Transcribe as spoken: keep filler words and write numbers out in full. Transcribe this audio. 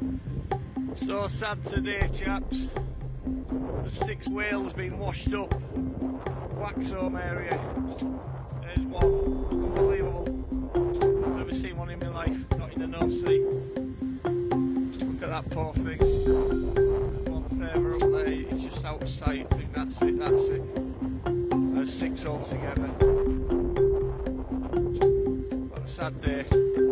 So sad today, chaps. There's six whales being washed up. Waxholm area. There's one. Unbelievable. I've never seen one in my life. Not in the North Sea. Look at that poor thing. There's one further up there. It's just out of sight. I think that's it. That's it. There's six altogether. What a sad day.